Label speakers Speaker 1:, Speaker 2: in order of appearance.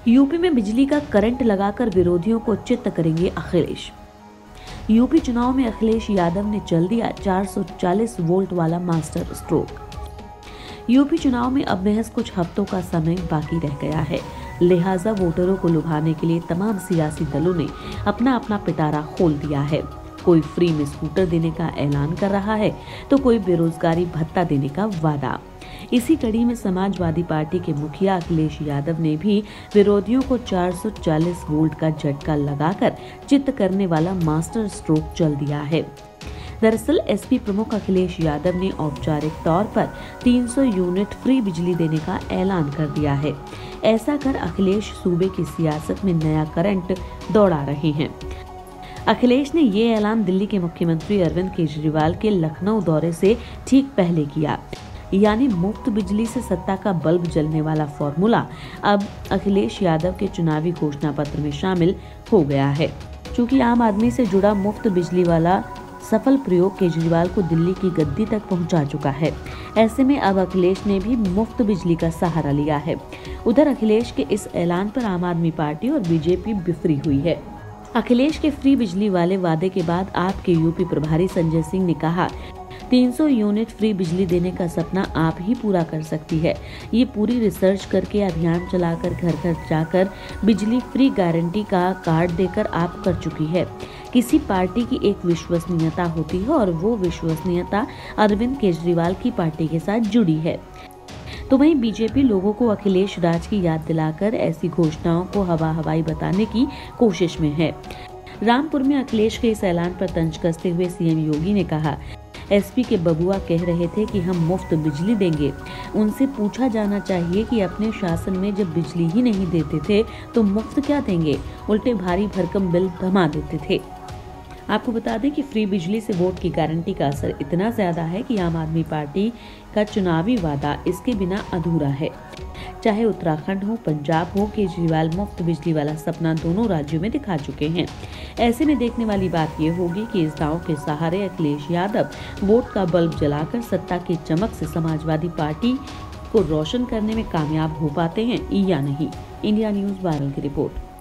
Speaker 1: UP में बिजली का करंट लगाकर विरोधियों को चित्त करेंगे अखिलेश। यूपी चुनाव में अखिलेश यादव ने चल दिया 440 वोल्ट वाला मास्टर स्ट्रोक। यूपी चुनाव में अब महज कुछ हफ्तों का समय बाकी रह गया है, लिहाजा वोटरों को लुभाने के लिए तमाम सियासी दलों ने अपना अपना पिटारा खोल दिया है। कोई फ्री में स्कूटर देने का ऐलान कर रहा है तो कोई बेरोजगारी भत्ता देने का वादा। इसी कड़ी में समाजवादी पार्टी के मुखिया अखिलेश यादव ने भी विरोधियों को 440 वोल्ट का झटका लगाकर चित्त करने वाला मास्टर स्ट्रोक चल दिया है। दरअसल एसपी प्रमुख अखिलेश यादव ने औपचारिक तौर पर 300 यूनिट फ्री बिजली देने का ऐलान कर दिया है। ऐसा कर अखिलेश सूबे की सियासत में नया करंट दौड़ा रहे हैं। अखिलेश ने ये ऐलान दिल्ली के मुख्यमंत्री अरविंद केजरीवाल के लखनऊ दौरे से ठीक पहले किया। यानी मुफ्त बिजली से सत्ता का बल्ब जलने वाला फॉर्मूला अब अखिलेश यादव के चुनावी घोषणा पत्र में शामिल हो गया है। चूंकि आम आदमी से जुड़ा मुफ्त बिजली वाला सफल प्रयोग केजरीवाल को दिल्ली की गद्दी तक पहुंचा चुका है, ऐसे में अब अखिलेश ने भी मुफ्त बिजली का सहारा लिया है। उधर अखिलेश के इस ऐलान पर आम आदमी पार्टी और बीजेपी बिफरी हुई है। अखिलेश के फ्री बिजली वाले वादे के बाद आपके यूपी प्रभारी संजय सिंह ने कहा, 300 यूनिट फ्री बिजली देने का सपना आप ही पूरा कर सकती है। ये पूरी रिसर्च करके अभियान चलाकर घर घर जाकर बिजली फ्री गारंटी का कार्ड देकर आप कर चुकी है। किसी पार्टी की एक विश्वसनीयता होती है और वो विश्वसनीयता अरविंद केजरीवाल की पार्टी के साथ जुड़ी है। तो वहीं बीजेपी लोगों को अखिलेश राज की याद दिलाकर ऐसी घोषणाओं को हवा हवाई बताने की कोशिश में है। रामपुर में अखिलेश के इस ऐलान पर तंज कसते हुए सीएम योगी ने कहा, एसपी के बबुआ कह रहे थे कि हम मुफ्त बिजली देंगे। उनसे पूछा जाना चाहिए कि अपने शासन में जब बिजली ही नहीं देते थे तो मुफ्त क्या देंगे, उल्टे भारी भरकम बिल थमा देते थे। आपको बता दें कि फ्री बिजली से वोट की गारंटी का असर इतना ज्यादा है कि आम आदमी पार्टी का चुनावी वादा इसके बिना अधूरा है। चाहे उत्तराखंड हो, पंजाब हो, केजरीवाल मुफ्त बिजली वाला सपना दोनों राज्यों में दिखा चुके हैं। ऐसे में देखने वाली बात यह होगी कि इस दांव के सहारे अखिलेश यादव वोट का बल्ब जलाकर सत्ता की चमक से समाजवादी पार्टी को रोशन करने में कामयाब हो पाते हैं या नहीं। इंडिया न्यूज वायरल की रिपोर्ट।